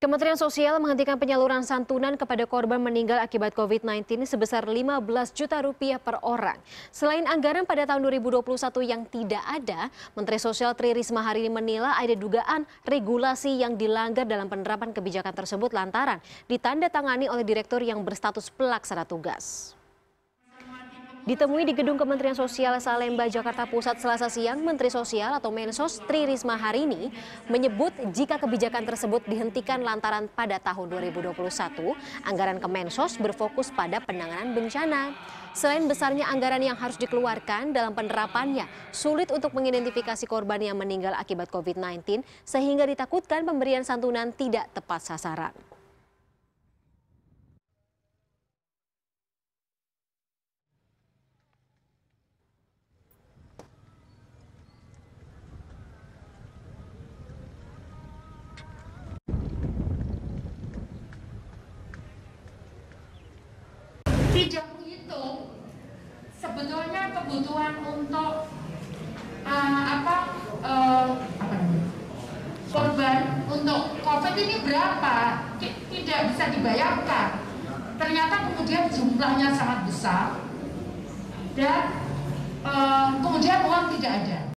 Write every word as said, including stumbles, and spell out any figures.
Kementerian Sosial menghentikan penyaluran santunan kepada korban meninggal akibat COVID sembilan belas sebesar lima belas juta rupiah per orang. Selain anggaran pada tahun dua ribu dua puluh satu yang tidak ada, Menteri Sosial Tri Risma hari ini menilai ada dugaan regulasi yang dilanggar dalam penerapan kebijakan tersebut lantaran ditandatangani oleh direktur yang berstatus pelaksana tugas. Ditemui di Gedung Kementerian Sosial Salemba, Jakarta Pusat Selasa siang, Menteri Sosial atau Mensos Tri Risma hari ini menyebut jika kebijakan tersebut dihentikan lantaran pada tahun dua ribu dua puluh satu, anggaran Kemensos berfokus pada penanganan bencana. Selain besarnya anggaran yang harus dikeluarkan dalam penerapannya, sulit untuk mengidentifikasi korban yang meninggal akibat COVID sembilan belas sehingga ditakutkan pemberian santunan tidak tepat sasaran. Tidak menghitung sebetulnya kebutuhan untuk uh, apa, uh, apa korban untuk COVID ini berapa, tidak bisa dibayangkan. Ternyata kemudian jumlahnya sangat besar dan uh, kemudian uang tidak ada.